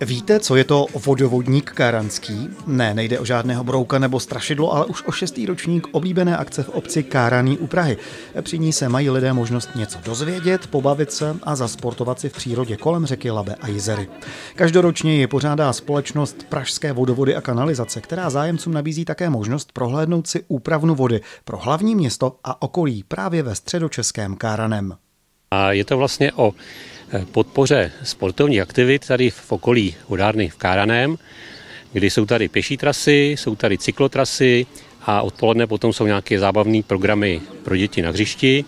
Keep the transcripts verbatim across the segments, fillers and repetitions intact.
Víte, co je to vodovodník káranský? Ne, nejde o žádného brouka nebo strašidlo, ale už o šestý ročník oblíbené akce v obci Káraný u Prahy. Při ní se mají lidé možnost něco dozvědět, pobavit se a zasportovat si v přírodě kolem řeky Labe a Jizery. Každoročně ji pořádá společnost Pražské vodovody a kanalizace, která zájemcům nabízí také možnost prohlédnout si úpravnu vody pro hlavní město a okolí právě ve středočeském Káraném. A je to vlastně o podpoře sportovních aktivit tady v okolí vodárny v Káraném, kdy jsou tady pěší trasy, jsou tady cyklotrasy a odpoledne potom jsou nějaké zábavné programy pro děti na hřišti.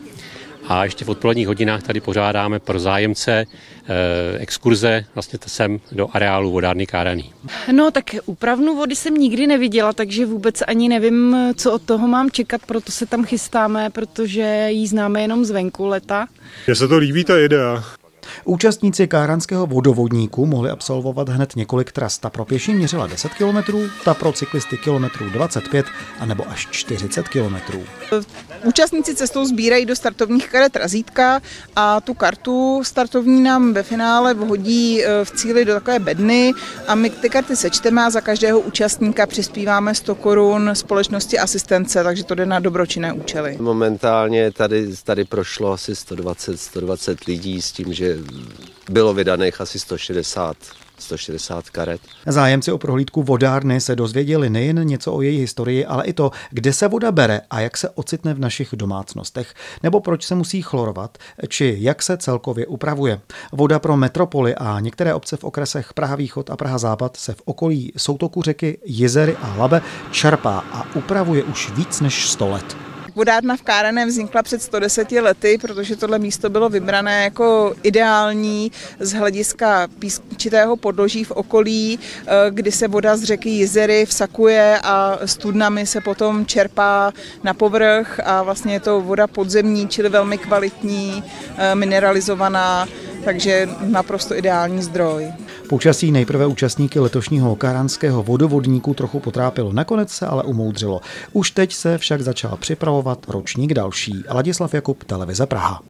A ještě v odpoledních hodinách tady pořádáme pro zájemce eh, exkurze vlastně sem do areálu vodárny Káraný. No tak úpravnu vody jsem nikdy neviděla, takže vůbec ani nevím, co od toho mám čekat, proto se tam chystáme, protože ji známe jenom zvenku leta. Mně se to líbí, ta idea. Účastníci káranského vodovodníku mohli absolvovat hned několik tras. Ta pro pěší měřila deset kilometrů, ta pro cyklisty kilometrů dvacet pět a nebo až čtyřicet kilometrů. Účastníci cestou sbírají do startovních karet razítka a tu kartu startovní nám ve finále vhodí v cíli do takové bedny a my ty karty sečteme a za každého účastníka přispíváme sto korun společnosti asistence, takže to jde na dobročinné účely. Momentálně tady, tady prošlo asi sto dvacet, sto dvacet lidí s tím, že bylo vydaných asi sto šedesát, sto šedesát karet. Zájemci o prohlídku vodárny se dozvěděli nejen něco o její historii, ale i to, kde se voda bere a jak se ocitne v našich domácnostech, nebo proč se musí chlorovat, či jak se celkově upravuje. Voda pro metropoli a některé obce v okresech Praha Východ a Praha Západ se v okolí soutoku řeky Jizery a Labe čerpá a upravuje už víc než sto let. Vodárna v Káraném vznikla před sto deseti lety, protože tohle místo bylo vybrané jako ideální z hlediska písčitého podloží v okolí, kdy se voda z řeky Jizery vsakuje a studnami se potom čerpá na povrch a vlastně je to voda podzemní, čili velmi kvalitní, mineralizovaná, takže naprosto ideální zdroj. Počasí nejprve účastníky letošního káranského vodovodníku trochu potrápilo, nakonec se ale umoudřilo. Už teď se však začal připravovat ročník další. Ladislav Jakub, Televize Praha.